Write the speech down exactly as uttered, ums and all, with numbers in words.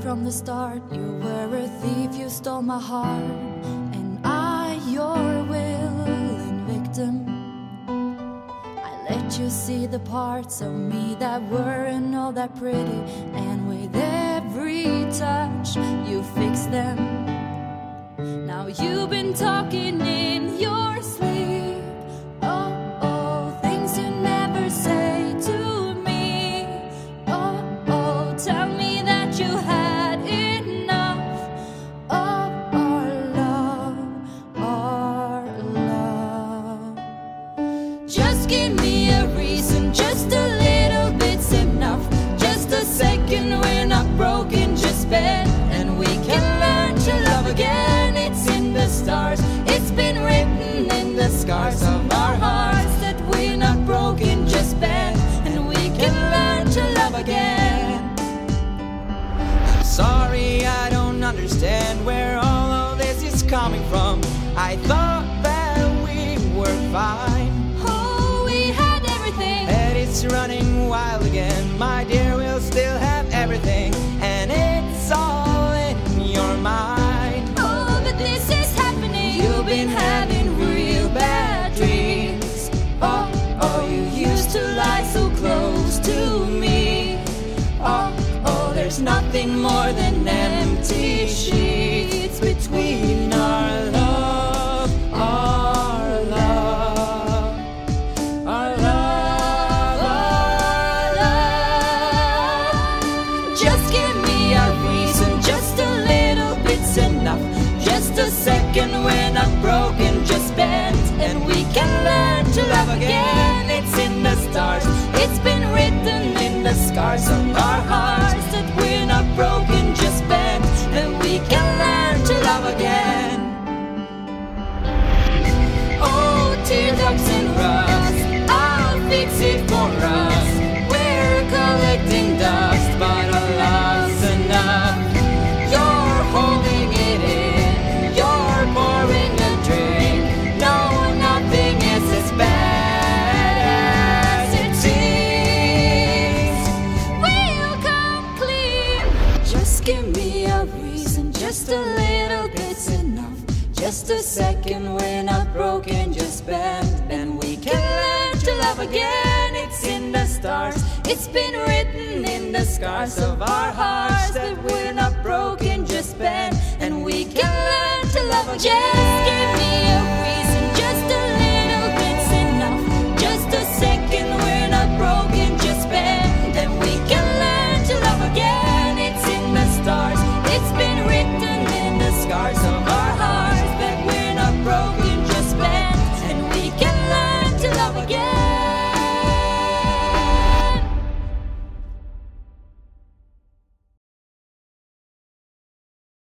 from the start. You were a thief, you stole my heart, and I, your willing victim. I let you see the parts of me that weren't all that pretty, and with every touch you fixed them. Now you've been talking in your sleep. Oh, oh, things you never say to me. Oh, oh, tell me that you had enough of our love, our love. Just give me a reason, just a little bit's enough. Just a second, we're not broken, just bend, and we can learn to love again. It's in the stars, it's been written in the scars of our hearts that we're not broken, just bend, and we can learn to love again. I'm sorry, I don't understand where all of this is coming from. I thought that we were fine. Oh, we had everything, And it's running wild again, my dear, we'll still have everything, and it's all in your mind. oh, but this is happening. You've been having real bad dreams. Oh, oh, you used to lie so close to me. Oh, oh, there's nothing more than empty sheets between our love, our love, our love, our love. Just give me a reason, just a little bit's enough. Just a second, we're not broken, just bend, and we can learn to love again. It's in the stars, it's been written in the scars of our hearts that we're not broken, just bend, and we can learn to love again. Oh, teardrops and rust, I'll fix it for us. We're collecting dust, but our love's enough. You're holding it in, you're pouring a drink. No, nothing is as bad as it seems. We'll come clean. Just give me a reason, just a little bit's enough. Just a second, we're not broken, just bend, and we can learn to love again. It's in the stars, it's been written in the scars of our hearts that we're not broken, just bend, and we can learn to love again. Just give me a